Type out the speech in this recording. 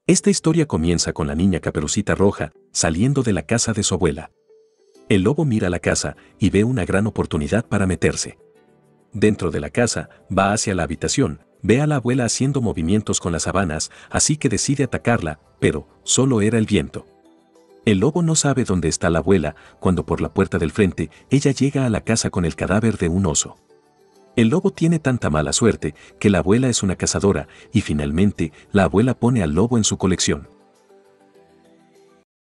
Esta historia comienza con la niña Caperucita Roja saliendo de la casa de su abuela. El lobo mira la casa y ve una gran oportunidad para meterse. Dentro de la casa, va hacia la habitación, ve a la abuela haciendo movimientos con las sábanas, así que decide atacarla, pero solo era el viento. El lobo no sabe dónde está la abuela cuando por la puerta del frente ella llega a la casa con el cadáver de un oso. El lobo tiene tanta mala suerte que la abuela es una cazadora y finalmente la abuela pone al lobo en su colección.